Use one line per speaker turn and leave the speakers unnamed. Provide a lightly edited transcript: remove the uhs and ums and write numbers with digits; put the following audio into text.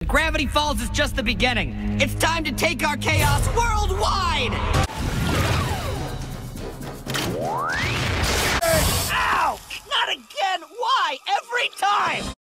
Gravity Falls is just the beginning. It's time to take our chaos worldwide!